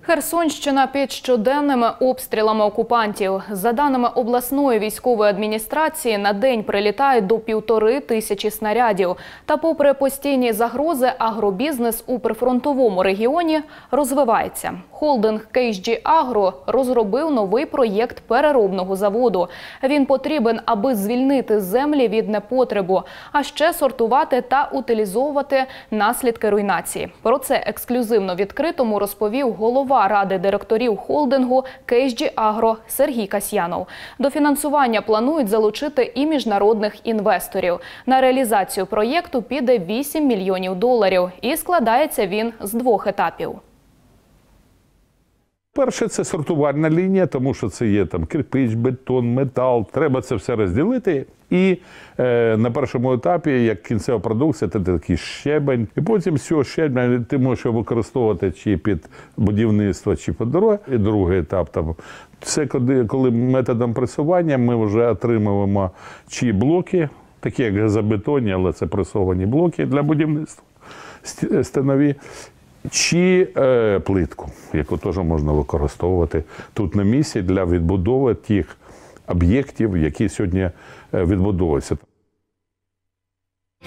Херсонщина під щоденними обстрілами окупантів. За даними обласної військової адміністрації, на день прилітає до 1500 снарядів. Та попри постійні загрози, агробізнес у прифронтовому регіоні розвивається. Холдинг KSG Agro розробив новий проєкт переробного заводу. Він потрібен, аби звільнити землі від непотребу, а ще сортувати та утилізовувати наслідки руйнації. Про це ексклюзивно відкритому розповів голова ради директорів холдингу KSG Agro Сергій Касьянов. До фінансування планують залучити і міжнародних інвесторів. На реалізацію проєкту піде $8 мільйонів. І складається він з 2 етапів. Перше – це сортувальна лінія, тому що це є там кирпич, бетон, метал. Треба це все розділити. І на першому етапі, як кінцева продукція, це такий щебень. І потім з цього щебня ти можеш його використовувати чи під будівництво, чи під дороги. І другий етап – це коли методом пресування ми вже отримуємо чи блоки, такі як газобетонні, але це пресовані блоки для будівництва, стінові, чи плитку, яку теж можна використовувати тут на місці для відбудови тих об'єктів, які сьогодні відбудовуються.